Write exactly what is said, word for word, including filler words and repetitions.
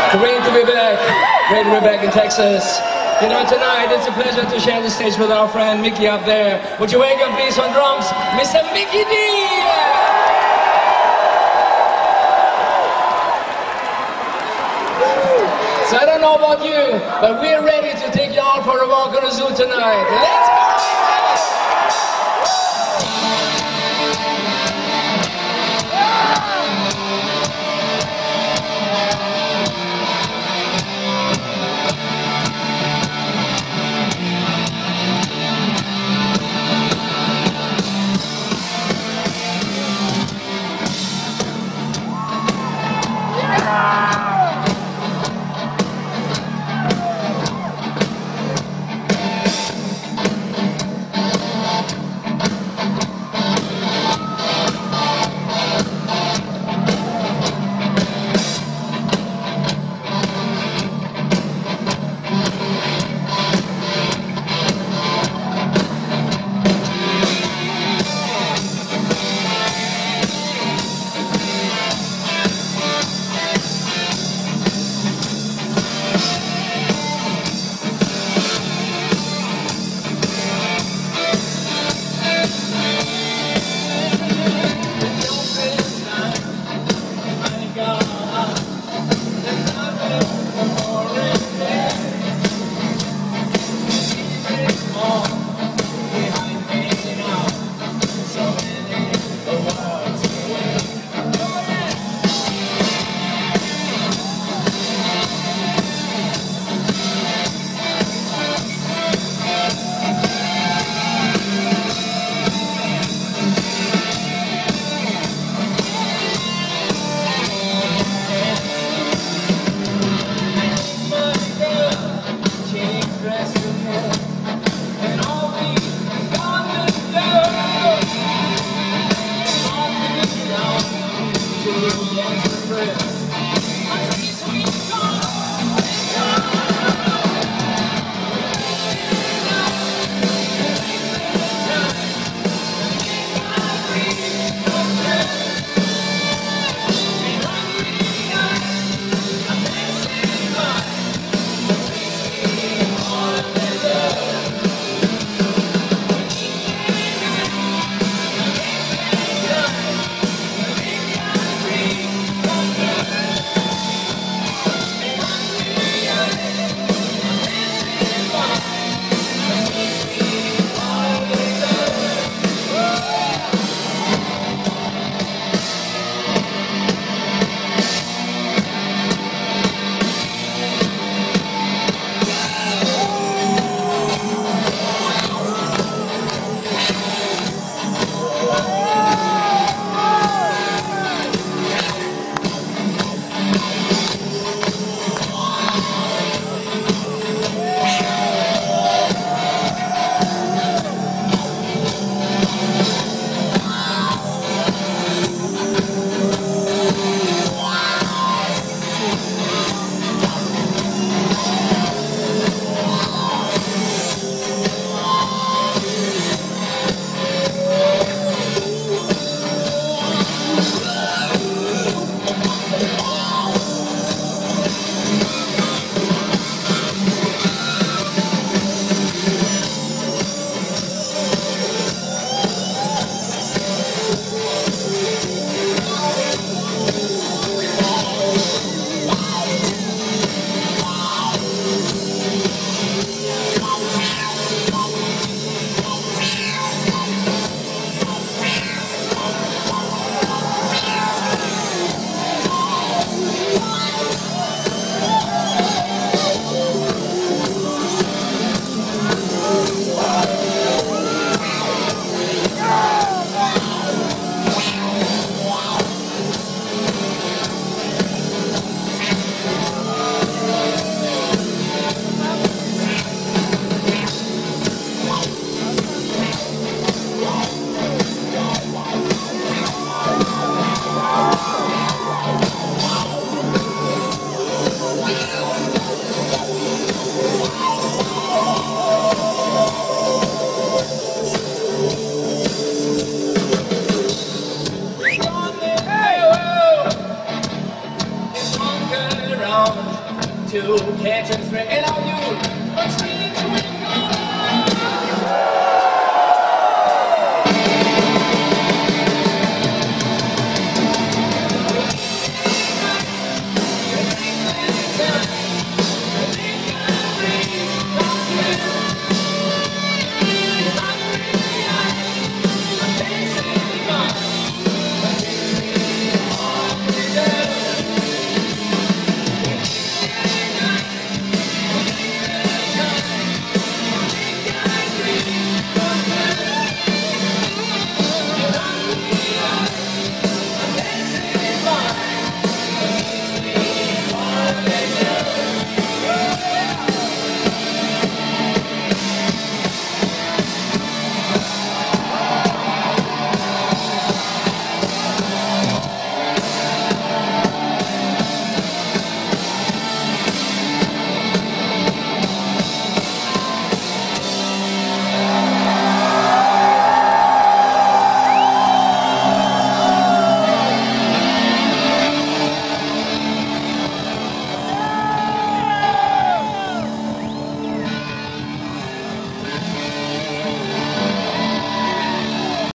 Great to be back. Great to be back in Texas. You know, tonight it's a pleasure to share the stage with our friend Mickey up there. Would you welcome please on drums, Mister Mickey D! So I don't know about you, but we're ready to take you all for a walk on the zoo tonight. Let's go! to catch a train. And all you, but streets we call